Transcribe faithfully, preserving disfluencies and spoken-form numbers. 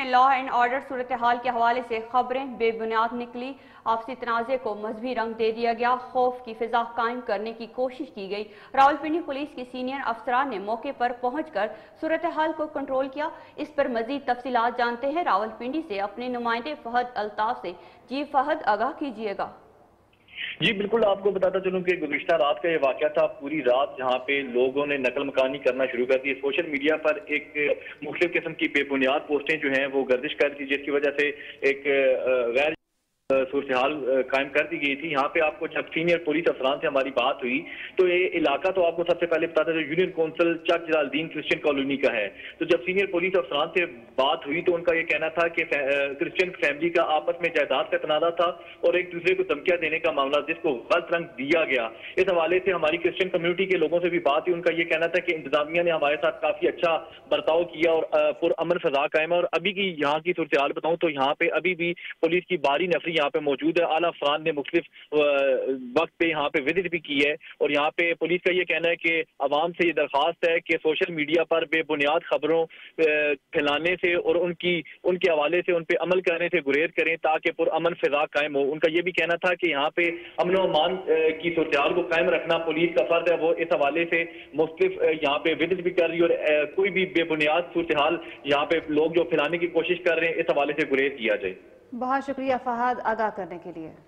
Law and order सूरत हाल के हवाले से खबरें बेबुनियाद निकली। आपसी तनाज़े को मजहबी रंग दे दिया गया। खौफ की फिजा कायम करने की कोशिश की गई। रावलपिंडी पुलिस के सीनियर अफसरान ने मौके पर पहुंचकर सूरत हाल को कंट्रोल किया। इस पर मजीद तफसीलात जानते हैं रावलपिंडी से अपने नुमाइंदे फहद अल्ताफ से। जी फहद, आगाह कीजिएगा। जी बिल्कुल, आपको बताता चलूं कि गुज़िश्ता रात का ये वाक़या था। पूरी रात जहां पे लोगों ने नकल मकानी करना शुरू कर दी। सोशल मीडिया पर एक मुख्तलिफ किस्म की बेबुनियाद पोस्टें जो हैं वो गर्दिश कर दी, जिसकी वजह से एक गैर सूरत हाल कायम कर दी गई थी। यहाँ पे आपको जब सीनियर पुलिस अफसरान से हमारी बात हुई तो ये इलाका तो आपको सबसे पहले बताता था union council Chak Jalaluddin Christian colony का है। तो जब सीनियर पुलिस अफसरान से बात हुई तो उनका ये कहना था कि क्रिश्चियन फैमिली का आपस में जायदाद का तनाजा था और एक दूसरे को धमकियां देने का मामला, जिसको गलत रंग दिया गया। इस हवाले से हमारी क्रिश्चियन कम्युनिटी के लोगों से भी बात हुई। उनका ये कहना था कि इंतजामिया ने हमारे साथ काफी अच्छा बर्ताव किया और पुरअमन फजा कायम है। और अभी की यहाँ की सूरत हाल बताऊं तो यहाँ पे अभी भी पुलिस की बारी नफरी यहाँ पे मौजूद है। आला अफसरान ने मुख्तलिफ वक्त पे यहाँ पे विजिट भी की है और यहाँ पे पुलिस का ये कहना है कि अवाम से ये दरख्वास्त है कि सोशल मीडिया पर बेबुनियाद खबरों फैलाने से और उनकी उनके हवाले से उन पे अमल करने से गुरेज करें ताकि पुरअमन फिजा कायम हो। उनका ये भी कहना था कि यहाँ पे अमन व अमान की सूरत हाल को कायम रखना पुलिस का फर्ज है। वो इस हवाले से मुख्तलिफ यहाँ पे विजिट भी कर रही है और कोई भी बेबुनियाद सूरत हाल यहाँ पे लोग जो फैलाने की कोशिश कर रहे हैं इस हवाले से गुरेज किया जाए। बहुत शुक्रिया फहद आगाह करने के लिए।